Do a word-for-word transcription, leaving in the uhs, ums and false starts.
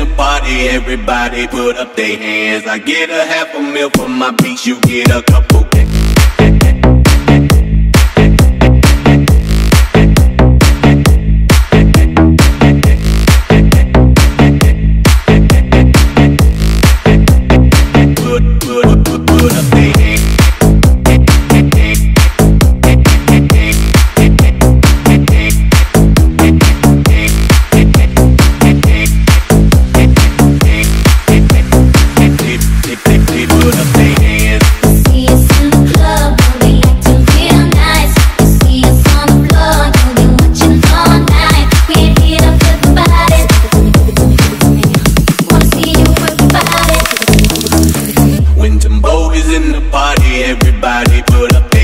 party, everybody put up their hands. I get a half a mil for my beats, you get a couple. Everybody put up